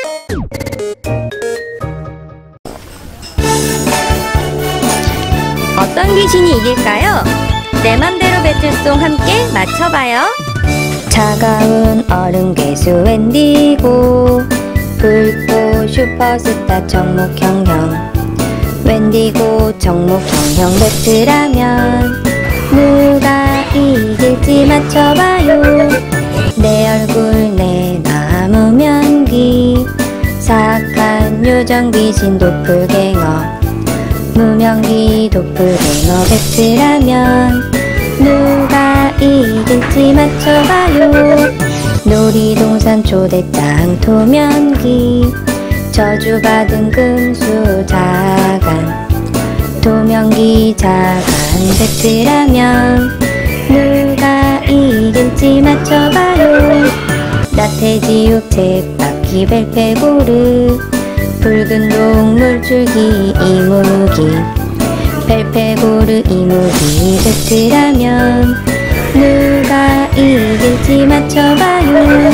어떤 귀신이 이길까요? 내 맘대로 배틀송 함께 맞춰봐요. 차가운 얼음 괴수 웬디고, 붉고 슈퍼스타 정목형형. 웬디고 정목형형 배틀하면 누가 이길지 맞춰봐요. 내 얼굴 내 나무면기, 사악한 요정 귀신 도플갱어. 무명기 도플갱어 배틀하면 누가 이길지 맞춰봐요. 놀이동산 초대장 도면기, 저주받은 금수 자간. 도면기 자간 배틀하면 누가 이길지 맞춰봐요. 나태지육 쳇바퀴 벨페고르, 붉은 동물 줄기 이무기. 벨페고르 이무기 배틀하면 누가 이길지 맞춰봐요.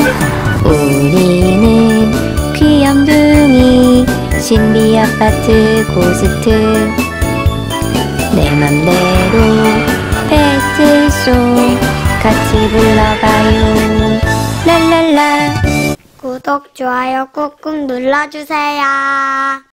우리는 귀염둥이 신비아파트 고스트. 내 맘대로 배틀송 같이 불러봐요. 랄랄라. 구독, 좋아요 꾹꾹 눌러주세요.